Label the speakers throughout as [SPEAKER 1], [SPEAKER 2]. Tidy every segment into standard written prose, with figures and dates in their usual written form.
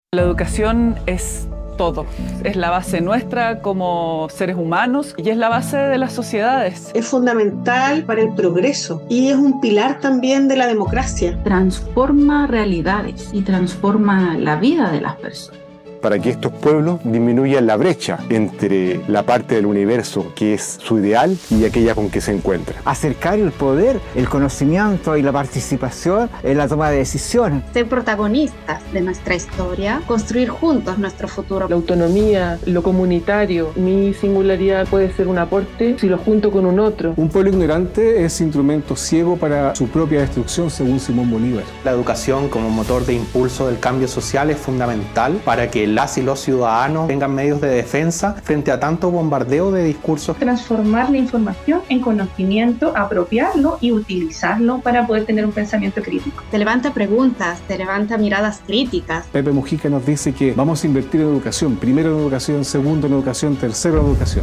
[SPEAKER 1] La educación es todo, es la base nuestra como seres humanos y es la base de las sociedades.
[SPEAKER 2] Es fundamental para el progreso y es un pilar también de la democracia.
[SPEAKER 3] Transforma realidades y transforma la vida de las personas.
[SPEAKER 4] Para que estos pueblos disminuyan la brecha entre la parte del universo que es su ideal y aquella con que se encuentra.
[SPEAKER 5] Acercar el poder, el conocimiento y la participación en la toma de decisiones.
[SPEAKER 6] Ser protagonistas de nuestra historia, construir juntos nuestro futuro.
[SPEAKER 7] La autonomía, lo comunitario, mi singularidad puede ser un aporte si lo junto con un otro.
[SPEAKER 8] Un pueblo ignorante es instrumento ciego para su propia destrucción, según Simón Bolívar.
[SPEAKER 9] La educación como motor de impulso del cambio social es fundamental para que las y los ciudadanos tengan medios de defensa frente a tanto bombardeo de discursos.
[SPEAKER 10] Transformar la información en conocimiento, apropiarlo y utilizarlo para poder tener un pensamiento crítico.
[SPEAKER 6] Te levanta preguntas, te levanta miradas críticas.
[SPEAKER 8] Pepe Mujica nos dice que vamos a invertir en educación, primero en educación, segundo en educación, tercero en educación.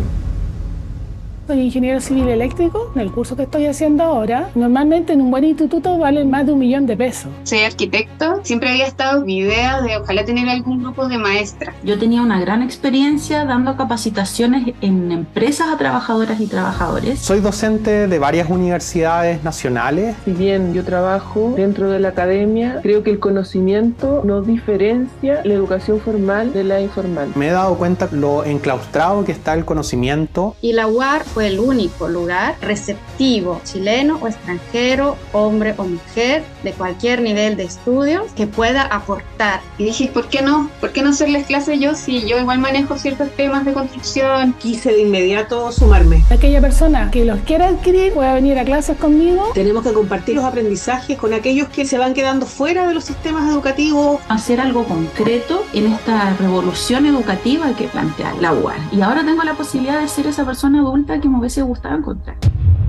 [SPEAKER 11] Soy ingeniero civil eléctrico, en el curso que estoy haciendo ahora. Normalmente en un buen instituto valen más de $1 millón.
[SPEAKER 12] Soy arquitecto, siempre había estado mi idea de ojalá tener algún grupo de maestras.
[SPEAKER 3] Yo tenía una gran experiencia dando capacitaciones en empresas a trabajadoras y trabajadores.
[SPEAKER 9] Soy docente de varias universidades nacionales.
[SPEAKER 7] Si bien yo trabajo dentro de la academia, creo que el conocimiento no diferencia la educación formal de la informal.
[SPEAKER 9] Me he dado cuenta lo enclaustrado que está el conocimiento.
[SPEAKER 6] Y la UAR fue el único lugar receptivo, chileno o extranjero, hombre o mujer, de cualquier nivel de estudios, que pueda aportar.
[SPEAKER 12] Y dije, ¿por qué no? ¿Por qué no hacerles clase yo si yo igual manejo ciertos temas de construcción?
[SPEAKER 2] Quise de inmediato sumarme.
[SPEAKER 11] Aquella persona que los quiera adquirir pueda venir a clases conmigo.
[SPEAKER 2] Tenemos que compartir los aprendizajes con aquellos que se van quedando fuera de los sistemas educativos.
[SPEAKER 3] Hacer algo concreto en esta revolución educativa que plantea la UAR. Y ahora tengo la posibilidad de ser esa persona adulta que me hubiese gustado encontrar.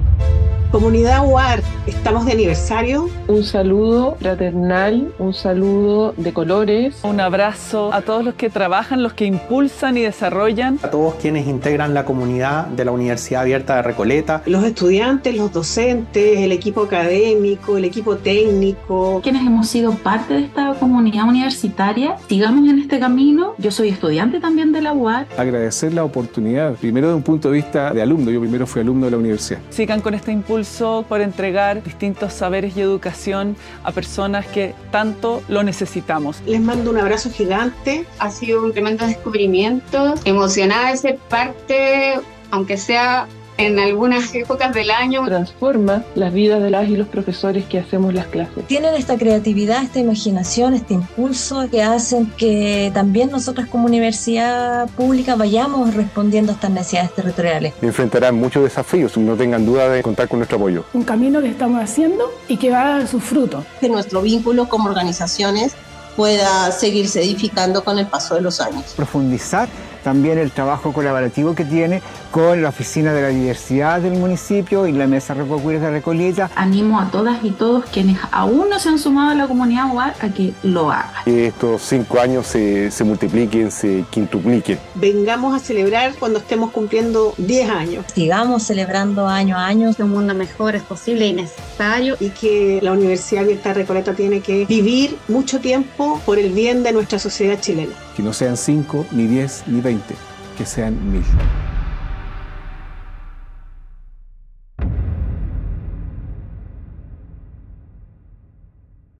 [SPEAKER 2] Comunidad UAR, estamos de aniversario.
[SPEAKER 7] Un saludo fraternal, un saludo de colores.
[SPEAKER 1] Un abrazo a todos los que trabajan, los que impulsan y desarrollan.
[SPEAKER 9] A todos quienes integran la comunidad de la Universidad Abierta de Recoleta.
[SPEAKER 2] Los estudiantes, los docentes, el equipo académico, el equipo técnico.
[SPEAKER 3] Quienes hemos sido parte de esta comunidad universitaria, sigamos en este camino. Yo soy estudiante también de la UAR.
[SPEAKER 8] Agradecer la oportunidad, primero de un punto de vista de alumno. Yo primero fui alumno de la universidad.
[SPEAKER 1] Sigan con este impulso por entregar distintos saberes y educación a personas que tanto lo necesitamos.
[SPEAKER 2] Les mando un abrazo gigante.
[SPEAKER 12] Ha sido un tremendo descubrimiento, emocionada de ser parte, aunque sea en algunas épocas del año.
[SPEAKER 7] Transforma las vidas de las y los profesores que hacemos las clases.
[SPEAKER 13] Tienen esta creatividad, esta imaginación, este impulso que hacen que también nosotros como universidad pública vayamos respondiendo a estas necesidades territoriales.
[SPEAKER 4] Enfrentarán muchos desafíos, no tengan duda de contar con nuestro apoyo.
[SPEAKER 11] Un camino que estamos haciendo y que va a dar sus frutos.
[SPEAKER 14] Que nuestro vínculo como organizaciones pueda seguirse edificando con el paso de los años.
[SPEAKER 5] Profundizar también el trabajo colaborativo que tiene con la Oficina de la Diversidad del municipio y la Mesa Recocuires de Recoleta.
[SPEAKER 3] Animo a todas y todos quienes aún no se han sumado a la comunidad UAR a que lo hagan.
[SPEAKER 4] Que estos 5 años se multipliquen, se quintupliquen.
[SPEAKER 2] Vengamos a celebrar cuando estemos cumpliendo 10 años.
[SPEAKER 13] Sigamos celebrando año a año.
[SPEAKER 6] Un mundo mejor es posible y necesario.
[SPEAKER 2] Y que la Universidad Abierta de Recoleta tiene que vivir mucho tiempo por el bien de nuestra sociedad chilena.
[SPEAKER 8] Que no sean 5, ni 10, ni 20, que sean 1000.